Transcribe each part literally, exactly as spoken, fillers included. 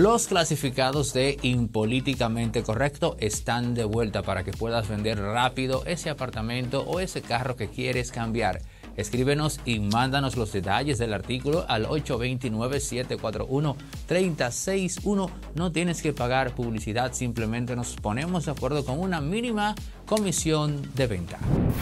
Los clasificados de Impolíticamente Correcto están de vuelta para que puedas vender rápido ese apartamento o ese carro que quieres cambiar. Escríbenos y mándanos los detalles del artículo al ocho dos nueve, siete cuatro uno, tres cero seis uno. No tienes que pagar publicidad, simplemente nos ponemos de acuerdo con una mínima comisión de venta.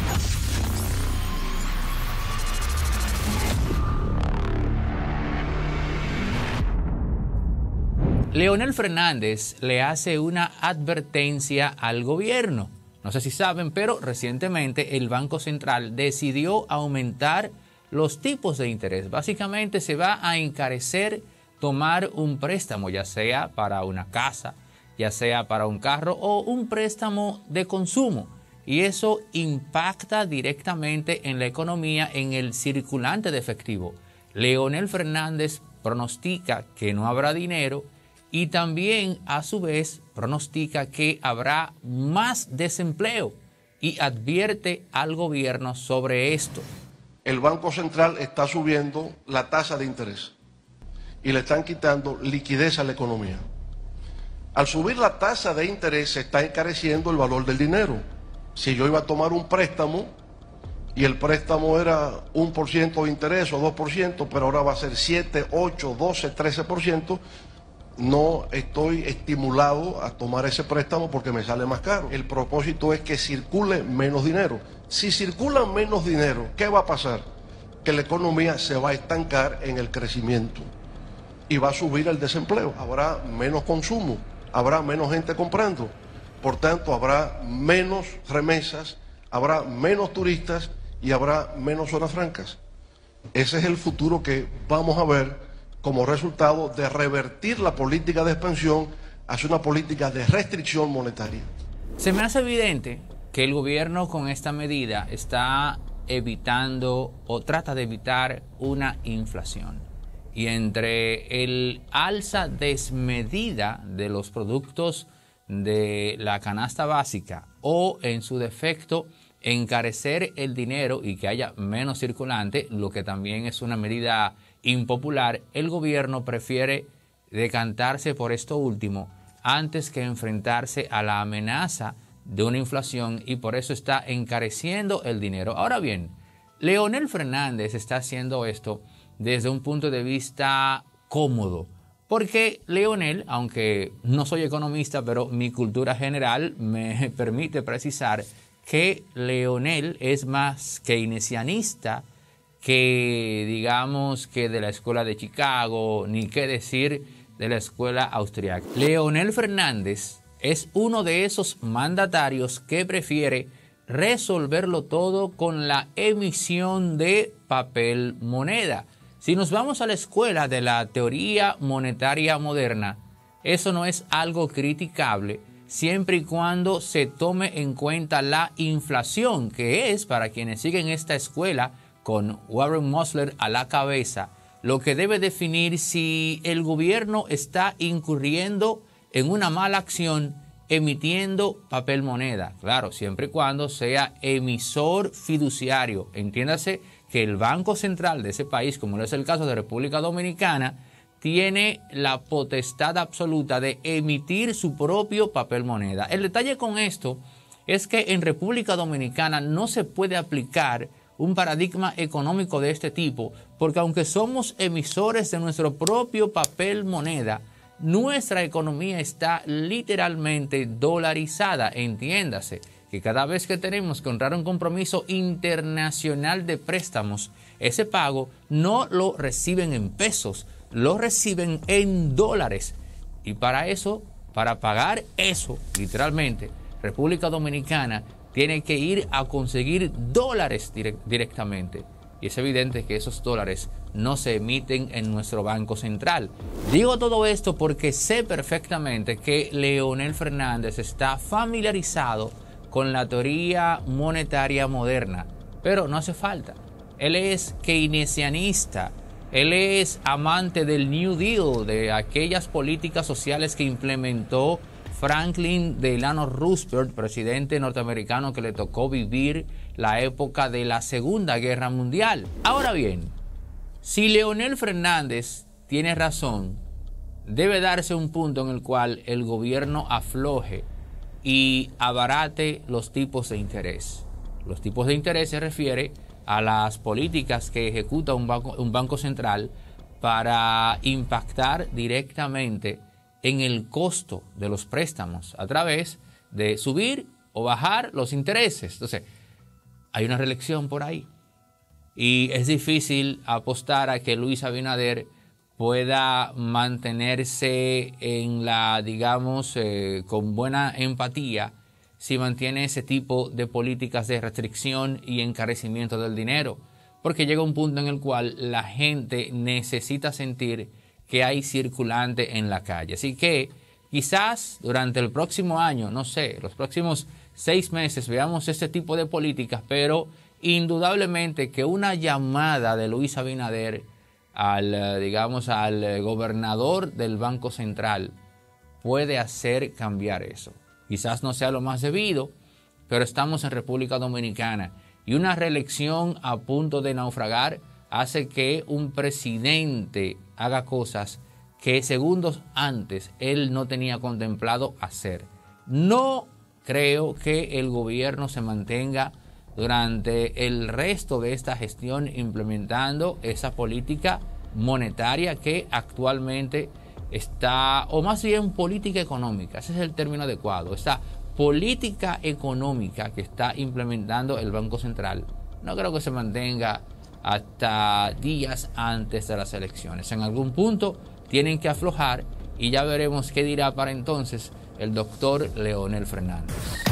Leonel Fernández le hace una advertencia al gobierno. No sé si saben, pero recientemente el Banco Central decidió aumentar los tipos de interés. Básicamente se va a encarecer tomar un préstamo, ya sea para una casa, ya sea para un carro o un préstamo de consumo. Y eso impacta directamente en la economía, en el circulante de efectivo. Leonel Fernández pronostica que no habrá dinero y también, a su vez, pronostica que habrá más desempleo y advierte al gobierno sobre esto. El Banco Central está subiendo la tasa de interés y le están quitando liquidez a la economía. Al subir la tasa de interés se está encareciendo el valor del dinero. Si yo iba a tomar un préstamo y el préstamo era un por ciento de interés o dos por ciento, pero ahora va a ser siete, ocho, doce, trece por ciento, no estoy estimulado a tomar ese préstamo porque me sale más caro. El propósito es que circule menos dinero. Si circula menos dinero, ¿qué va a pasar? Que la economía se va a estancar en el crecimiento y va a subir el desempleo. Habrá menos consumo, habrá menos gente comprando, por tanto habrá menos remesas, habrá menos turistas y habrá menos zonas francas. Ese es el futuro que vamos a ver como resultado de revertir la política de expansión hacia una política de restricción monetaria. Se me hace evidente que el gobierno con esta medida está evitando o trata de evitar una inflación. Y entre el alza desmedida de los productos de la canasta básica o, en su defecto, encarecer el dinero y que haya menos circulante, lo que también es una medida impopular, el gobierno prefiere decantarse por esto último antes que enfrentarse a la amenaza de una inflación y por eso está encareciendo el dinero. Ahora bien, Leonel Fernández está haciendo esto desde un punto de vista cómodo, porque Leonel, aunque no soy economista, pero mi cultura general me permite precisar que Leonel es más keynesianista que, digamos, que de la escuela de Chicago, ni qué decir de la escuela austriaca. Leonel Fernández es uno de esos mandatarios que prefiere resolverlo todo con la emisión de papel moneda. Si nos vamos a la escuela de la teoría monetaria moderna, eso no es algo criticable siempre y cuando se tome en cuenta la inflación, que es, para quienes siguen esta escuela, con Warren Mosler a la cabeza, lo que debe definir si el gobierno está incurriendo en una mala acción emitiendo papel moneda. Claro, siempre y cuando sea emisor fiduciario. Entiéndase que el Banco Central de ese país, como es el caso de República Dominicana, tiene la potestad absoluta de emitir su propio papel moneda. El detalle con esto es que en República Dominicana no se puede aplicar un paradigma económico de este tipo, porque aunque somos emisores de nuestro propio papel moneda, nuestra economía está literalmente dolarizada. Entiéndase que cada vez que tenemos que honrar un compromiso internacional de préstamos, ese pago no lo reciben en pesos, lo reciben en dólares. Y para eso, para pagar eso, literalmente, República Dominicana tiene que ir a conseguir dólares direct- directamente. Y es evidente que esos dólares no se emiten en nuestro Banco Central. Digo todo esto porque sé perfectamente que Leonel Fernández está familiarizado con la teoría monetaria moderna, pero no hace falta. Él es keynesianista, él es amante del New Deal, de aquellas políticas sociales que implementó Franklin Delano Roosevelt, presidente norteamericano que le tocó vivir la época de la Segunda Guerra Mundial. Ahora bien, si Leonel Fernández tiene razón debe darse un punto en el cual el gobierno afloje y abarate los tipos de interés. Los tipos de interés se refiere a las políticas que ejecuta un banco, un banco central para impactar directamente en el costo de los préstamos a través de subir o bajar los intereses. Entonces, hay una reelección por ahí y es difícil apostar a que Luis Abinader pueda mantenerse en la, digamos, eh, con buena empatía si mantiene ese tipo de políticas de restricción y encarecimiento del dinero, porque llega un punto en el cual la gente necesita sentir que hay circulante en la calle. Así que quizás durante el próximo año, no sé, los próximos seis meses veamos este tipo de políticas, pero indudablemente que una llamada de Luis Abinader al, digamos, al gobernador del Banco Central puede hacer cambiar eso. Quizás no sea lo más debido, pero estamos en República Dominicana y una reelección a punto de naufragar hace que un presidente haga cosas que segundos antes él no tenía contemplado hacer. No creo que el gobierno se mantenga durante el resto de esta gestión implementando esa política monetaria que actualmente está, o más bien política económica, ese es el término adecuado, esta política económica que está implementando el Banco Central, no creo que se mantenga hasta días antes de las elecciones. En algún punto tienen que aflojar y ya veremos qué dirá para entonces el doctor Leonel Fernández.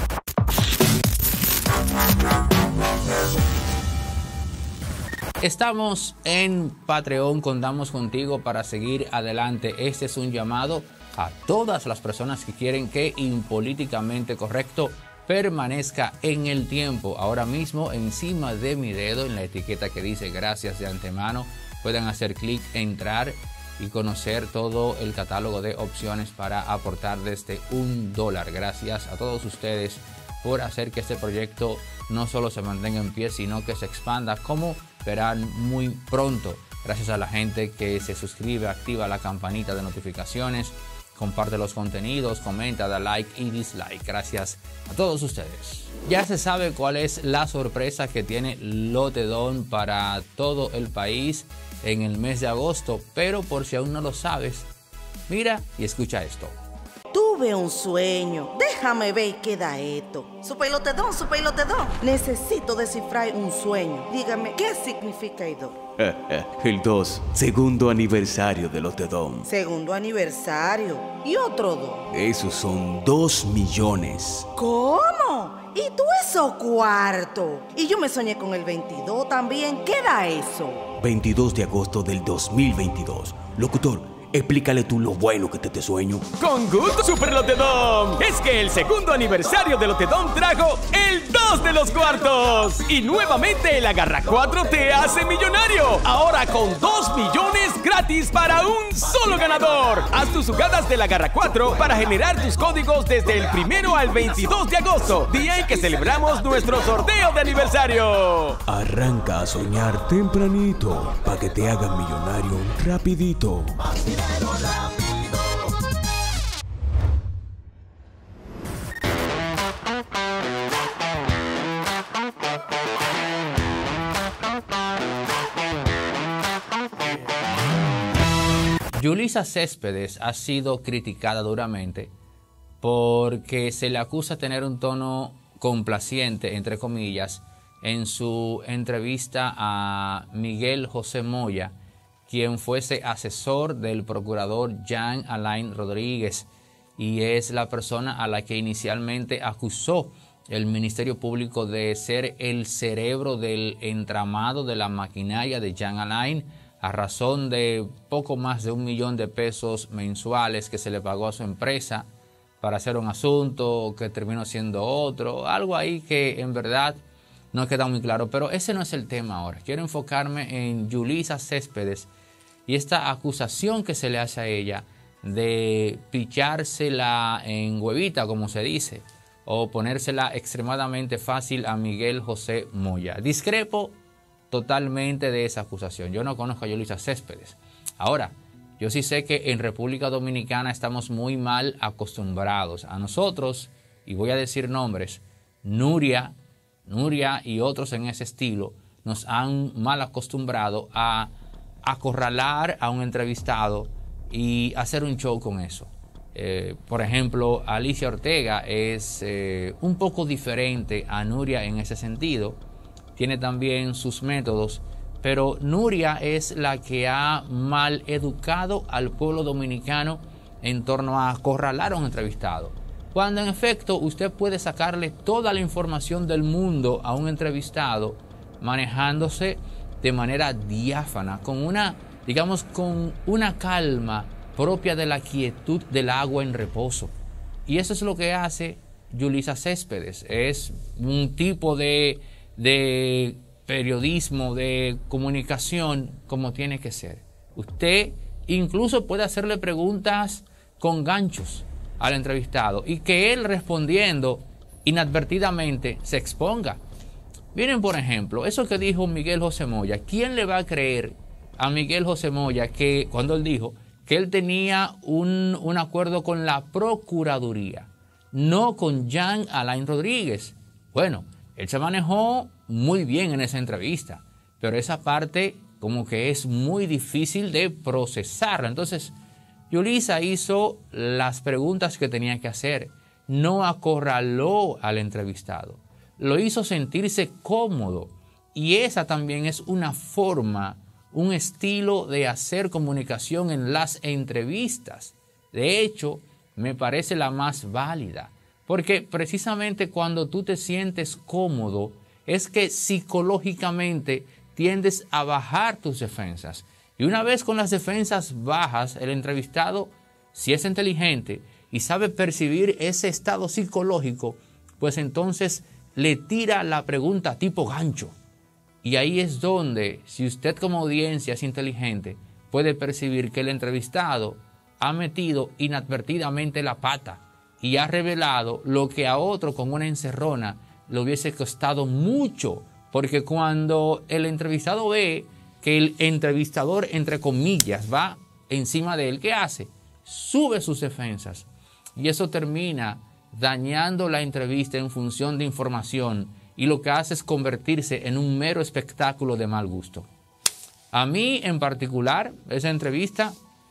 Estamos en Patreon, contamos contigo para seguir adelante. Este es un llamado a todas las personas que quieren que Impolíticamente Correcto permanezca en el tiempo. Ahora mismo encima de mi dedo en la etiqueta que dice gracias de antemano, pueden hacer clic, entrar y conocer todo el catálogo de opciones para aportar desde un dólar. Gracias a todos ustedes por hacer que este proyecto no solo se mantenga en pie, sino que se expanda, como verán muy pronto. Gracias a la gente que se suscribe, activa la campanita de notificaciones, comparte los contenidos, comenta, da like y dislike. Gracias a todos ustedes. Ya se sabe cuál es la sorpresa que tiene Lotedom para todo el país en el mes de agosto, pero por si aún no lo sabes, mira y escucha esto. Tuve un sueño. Déjame ver qué da esto. Super Lotedom, Super Lotedom. Necesito descifrar un sueño. Dígame, ¿qué significa el dos? El dos, segundo aniversario de Lotedom. Segundo aniversario. ¿Y otro dos? Esos son dos millones. ¿Cómo? ¿Y tú eso cuarto? Y yo me soñé con el veintidós también. ¿Qué da eso? veintidós de agosto del dos mil veintidós. Locutor, explícale tú lo bueno que te te sueño. Con gusto, Super Lotedom. Es que el segundo aniversario de Lotedom trajo el dos de los cuartos. Y nuevamente el Agarra cuatro te hace millonario. Ahora con dos millones gratis para un solo ganador. Haz tus jugadas del Agarra cuatro para generar tus códigos desde el primero al veintidós de agosto, día en que celebramos nuestro sorteo de aniversario. Arranca a soñar tempranito para que te hagan millonario rapidito. Yulisa Céspedes ha sido criticada duramente porque se le acusa de tener un tono complaciente, entre comillas, en su entrevista a Miguel José Moya, quien fuese asesor del procurador Jean Alain Rodríguez y es la persona a la que inicialmente acusó el Ministerio Público de ser el cerebro del entramado de la maquinaria de Jean Alain, a razón de poco más de un millón de pesos mensuales que se le pagó a su empresa para hacer un asunto que terminó siendo otro, algo ahí que en verdad no queda muy claro, pero ese no es el tema ahora. Quiero enfocarme en Yulisa Céspedes y esta acusación que se le hace a ella de pichársela en huevita, como se dice, o ponérsela extremadamente fácil a Miguel José Moya. Discrepo totalmente de esa acusación. Yo no conozco a Yulisa Céspedes. Ahora, Yo sí sé que en República Dominicana estamos muy mal acostumbrados. A nosotros, y voy a decir nombres, Nuria, Nuria y otros en ese estilo, nos han mal acostumbrado a acorralar a un entrevistado y hacer un show con eso. Eh, por ejemplo, Alicia Ortega es eh, un poco diferente a Nuria en ese sentido. Tiene también sus métodos, pero Nuria es la que ha mal educado al pueblo dominicano en torno a acorralar a un entrevistado. Cuando en efecto usted puede sacarle toda la información del mundo a un entrevistado manejándose de manera diáfana, con una, digamos, con una calma propia de la quietud del agua en reposo. Y eso es lo que hace Yulisa Céspedes. Es un tipo de, de periodismo, de comunicación como tiene que ser. Usted incluso puede hacerle preguntas con ganchos al entrevistado y que él respondiendo inadvertidamente se exponga. Miren, por ejemplo, eso que dijo Miguel José Moya. ¿Quién le va a creer a Miguel José Moya que cuando él dijo que él tenía un, un acuerdo con la Procuraduría, no con Jean Alain Rodríguez? Bueno, él se manejó muy bien en esa entrevista, pero esa parte como que es muy difícil de procesarla. Entonces, Yulisa hizo las preguntas que tenía que hacer, no acorraló al entrevistado, lo hizo sentirse cómodo, y esa también es una forma, un estilo de hacer comunicación en las entrevistas. De hecho, me parece la más válida, porque precisamente cuando tú te sientes cómodo es que psicológicamente tiendes a bajar tus defensas. Y una vez con las defensas bajas, el entrevistado, si es inteligente y sabe percibir ese estado psicológico, pues entonces le tira la pregunta tipo gancho. Y ahí es donde, si usted como audiencia es inteligente, puede percibir que el entrevistado ha metido inadvertidamente la pata y ha revelado lo que a otro con una encerrona le hubiese costado mucho. Porque cuando el entrevistado ve que el entrevistador, entre comillas, va encima de él, ¿qué hace? Sube sus defensas. Y eso termina dañando la entrevista en función de información, y lo que hace es convertirse en un mero espectáculo de mal gusto. A mí en particular, esa entrevista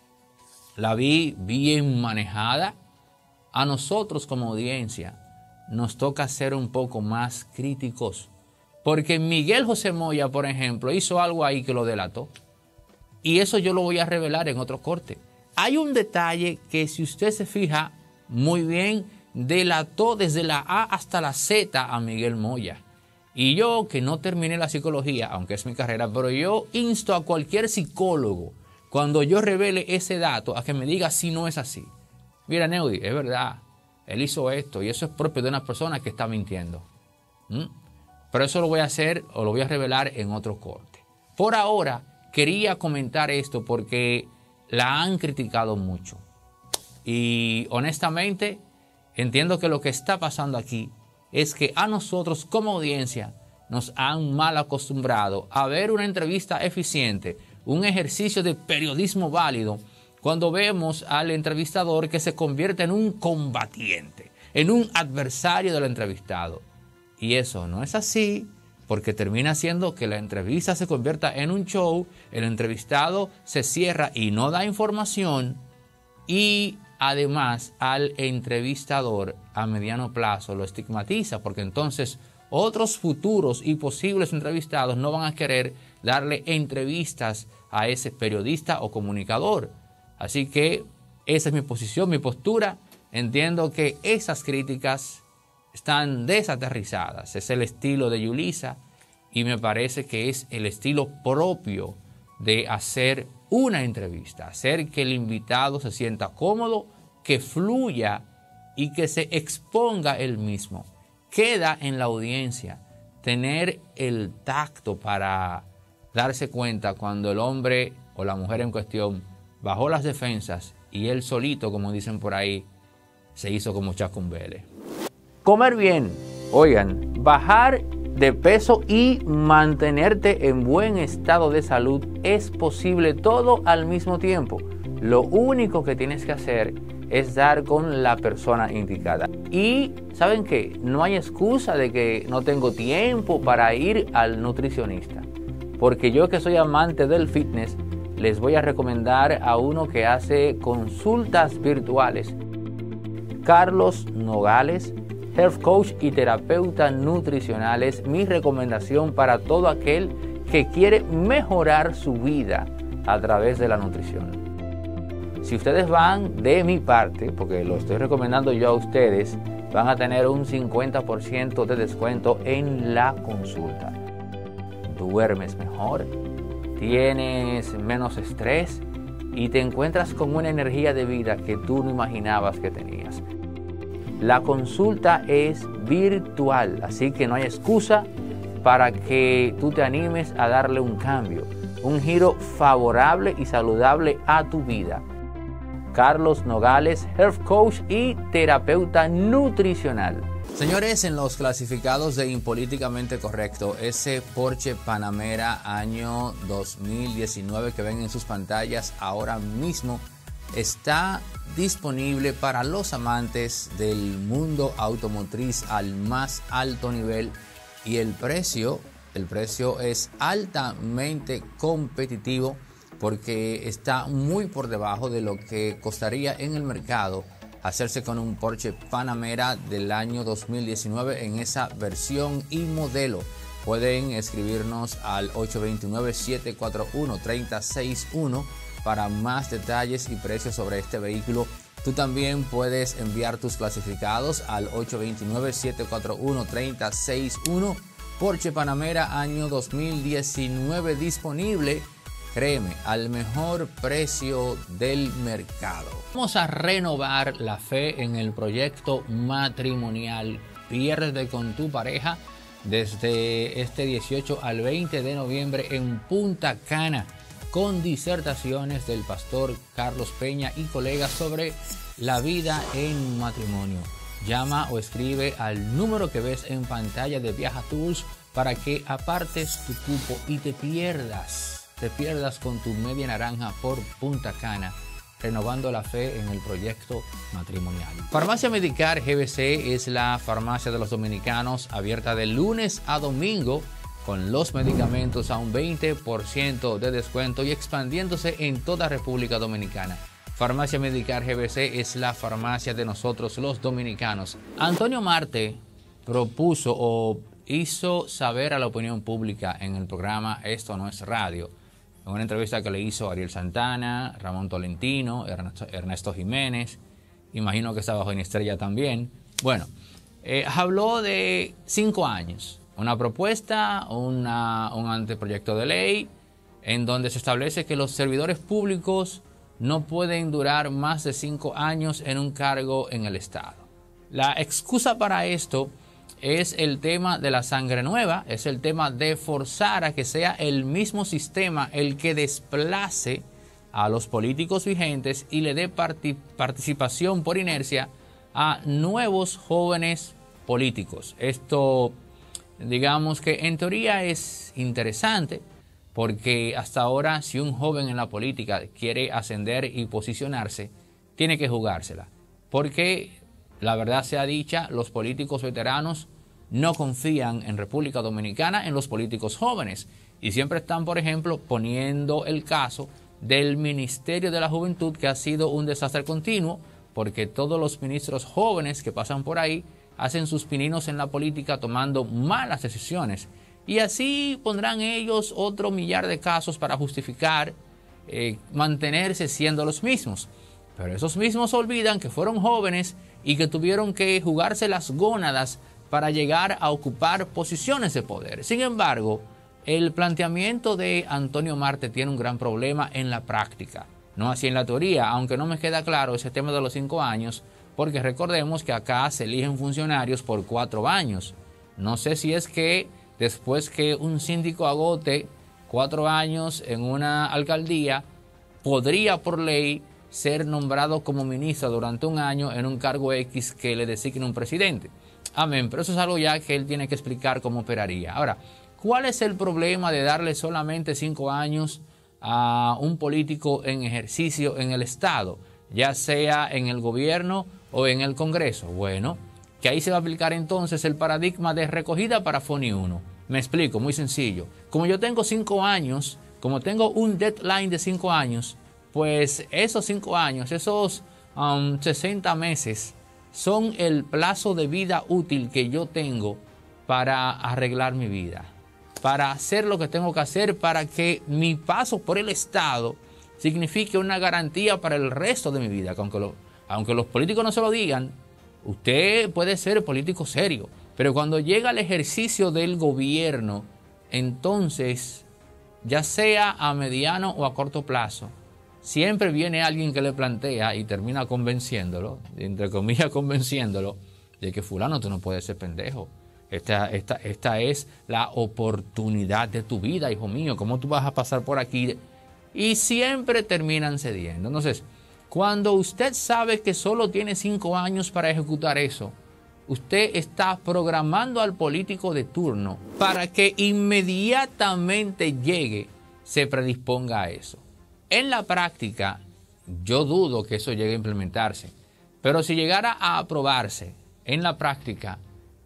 la vi bien manejada. A nosotros como audiencia nos toca ser un poco más críticos, porque Miguel José Moya, por ejemplo, hizo algo ahí que lo delató, y eso yo lo voy a revelar en otro corte. Hay un detalle que, si usted se fija muy bien, delató desde la A hasta la Z a Miguel Moya. Y yo, que no terminé la psicología, aunque es mi carrera, pero yo insto a cualquier psicólogo, cuando yo revele ese dato, a que me diga si no es así. Mira, Neudi, es verdad, él hizo esto, y eso es propio de una persona que está mintiendo. ¿Mm? Pero eso lo voy a hacer, o lo voy a revelar en otro corte. Por ahora, quería comentar esto porque la han criticado mucho. Y honestamente, entiendo que lo que está pasando aquí es que a nosotros como audiencia nos han mal acostumbrado a ver una entrevista eficiente, un ejercicio de periodismo válido, cuando vemos al entrevistador que se convierte en un combatiente, en un adversario del entrevistado. Y eso no es así, porque termina haciendo que la entrevista se convierta en un show, el entrevistado se cierra y no da información, y además al entrevistador a mediano plazo lo estigmatiza, porque entonces otros futuros y posibles entrevistados no van a querer darle entrevistas a ese periodista o comunicador. Así que esa es mi posición, mi postura. Entiendo que esas críticas están desaterrizadas. Es el estilo de Yulisa y me parece que es el estilo propio de hacer una entrevista, hacer que el invitado se sienta cómodo, que fluya y que se exponga él mismo. Queda en la audiencia tener el tacto para darse cuenta cuando el hombre o la mujer en cuestión bajó las defensas y él solito, como dicen por ahí, se hizo como Chacumbele. Comer bien, oigan, bajar de peso y mantenerte en buen estado de salud es posible todo al mismo tiempo. Lo único que tienes que hacer es dar con la persona indicada. Y ¿saben qué? No hay excusa de que no tengo tiempo para ir al nutricionista. Porque yo, que soy amante del fitness, les voy a recomendar a uno que hace consultas virtuales. Carlos Nogales, Health Coach y terapeuta nutricional, es mi recomendación para todo aquel que quiere mejorar su vida a través de la nutrición. Si ustedes van de mi parte, porque lo estoy recomendando yo a ustedes, van a tener un cincuenta por ciento de descuento en la consulta. Duermes mejor, tienes menos estrés y te encuentras con una energía de vida que tú no imaginabas que tenías. La consulta es virtual, así que no hay excusa para que tú te animes a darle un cambio, un giro favorable y saludable a tu vida. Carlos Nogales, Health Coach y terapeuta nutricional. Señores, en los clasificados de Impolíticamente Correcto, ese Porsche Panamera año dos mil diecinueve que ven en sus pantallas ahora mismo está disponible para los amantes del mundo automotriz al más alto nivel, y el precio, el precio es altamente competitivo porque está muy por debajo de lo que costaría en el mercado hacerse con un Porsche Panamera del año dos mil diecinueve en esa versión y modelo. Pueden escribirnos al ocho dos nueve, siete cuatro uno, tres cero seis uno para más detalles y precios sobre este vehículo. Tú también puedes enviar tus clasificados al ocho dos nueve, siete cuatro uno, tres cero seis uno. Porsche Panamera año dos mil diecinueve disponible, créeme, al mejor precio del mercado. Vamos a renovar la fe en el proyecto matrimonial Piérdete con tu pareja desde este dieciocho al veinte de noviembre en Punta Cana, con disertaciones del pastor Carlos Peña y colegas sobre la vida en matrimonio. Llama o escribe al número que ves en pantalla de Viaja Tours para que apartes tu cupo y te pierdas, te pierdas con tu media naranja por Punta Cana, renovando la fe en el proyecto matrimonial. Farmacia Medicar G B C es la farmacia de los dominicanos, abierta de lunes a domingo, con los medicamentos a un veinte por ciento de descuento y expandiéndose en toda República Dominicana. Farmacia Medicar G B C es la farmacia de nosotros los dominicanos. Antonio Marte propuso o hizo saber a la opinión pública en el programa Esto No Es Radio, en una entrevista que le hizo Ariel Santana, Ramón Tolentino, Ernesto, Ernesto Jiménez, imagino que estaba Joaquín Estrella también. Bueno, eh, habló de cinco años, una propuesta, una, un anteproyecto de ley, en donde se establece que los servidores públicos no pueden durar más de cinco años en un cargo en el Estado. La excusa para esto es el tema de la sangre nueva, es el tema de forzar a que sea el mismo sistema el que desplace a los políticos vigentes y le dé parti- participación por inercia a nuevos jóvenes políticos. Esto, digamos que en teoría es interesante, porque hasta ahora si un joven en la política quiere ascender y posicionarse, tiene que jugársela. Porque la verdad sea dicha, los políticos veteranos no confían en República Dominicana en los políticos jóvenes y siempre están, por ejemplo, poniendo el caso del Ministerio de la Juventud, que ha sido un desastre continuo, porque todos los ministros jóvenes que pasan por ahí hacen sus pininos en la política tomando malas decisiones. Y así pondrán ellos otro millar de casos para justificar eh, mantenerse siendo los mismos. Pero esos mismos olvidan que fueron jóvenes y que tuvieron que jugarse las gónadas para llegar a ocupar posiciones de poder. Sin embargo, el planteamiento de Antonio Marte tiene un gran problema en la práctica. No así en la teoría, aunque no me queda claro ese tema de los cinco años, porque recordemos que acá se eligen funcionarios por cuatro años. No sé si es que después que un síndico agote cuatro años en una alcaldía, podría por ley ser nombrado como ministro durante un año en un cargo X que le designe un presidente. Amén, pero eso es algo ya que él tiene que explicar cómo operaría. Ahora, ¿cuál es el problema de darle solamente cinco años a un político en ejercicio en el Estado, ya sea en el gobierno o en el Congreso. Bueno, que ahí se va a aplicar entonces el paradigma de recogida para FONI uno. Me explico, muy sencillo. Como yo tengo cinco años, como tengo un deadline de cinco años, pues esos cinco años, esos um, sesenta meses, son el plazo de vida útil que yo tengo para arreglar mi vida, para hacer lo que tengo que hacer, para que mi paso por el Estado signifique una garantía para el resto de mi vida. Que aunque, lo, aunque los políticos no se lo digan, usted puede ser político serio, pero cuando llega al ejercicio del gobierno, entonces, ya sea a mediano o a corto plazo, siempre viene alguien que le plantea y termina convenciéndolo, entre comillas convenciéndolo, de que fulano, tú no puedes ser pendejo. Esta, esta, esta es la oportunidad de tu vida, hijo mío. ¿Cómo tú vas a pasar por aquí? Y siempre terminan cediendo. Entonces, cuando usted sabe que solo tiene cinco años para ejecutar eso, usted está programando al político de turno para que inmediatamente llegue, se predisponga a eso. En la práctica, yo dudo que eso llegue a implementarse, pero si llegara a aprobarse en la práctica,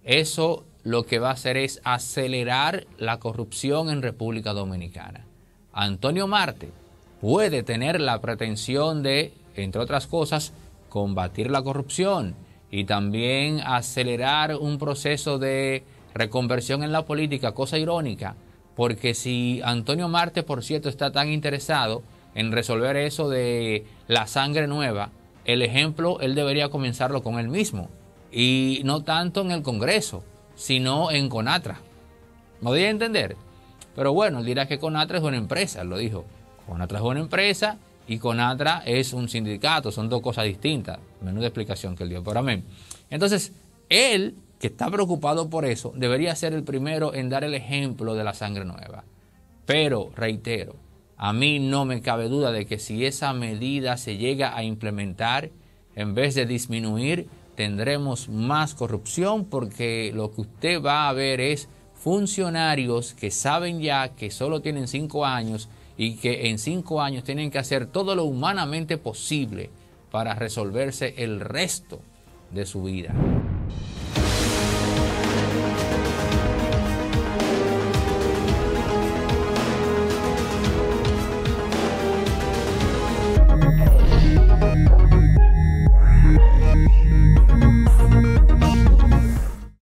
eso lo que va a hacer es acelerar la corrupción en República Dominicana. Antonio Marte puede tener la pretensión de, entre otras cosas, combatir la corrupción y también acelerar un proceso de reconversión en la política, cosa irónica, porque si Antonio Marte, por cierto, está tan interesado en resolver eso de la sangre nueva, el ejemplo él debería comenzarlo con él mismo, y no tanto en el Congreso, sino en CONATRA. ¿Me doy a entender? Pero bueno, él dirá que CONATRA es una empresa, él lo dijo. CONATRA es una empresa y CONATRA es un sindicato, son dos cosas distintas. Menuda explicación que él dio, pero amén. Entonces, él, que está preocupado por eso, debería ser el primero en dar el ejemplo de la sangre nueva. Pero, reitero, a mí no me cabe duda de que si esa medida se llega a implementar, en vez de disminuir, tendremos más corrupción, porque lo que usted va a ver es funcionarios que saben ya que solo tienen cinco años y que en cinco años tienen que hacer todo lo humanamente posible para resolverse el resto de su vida.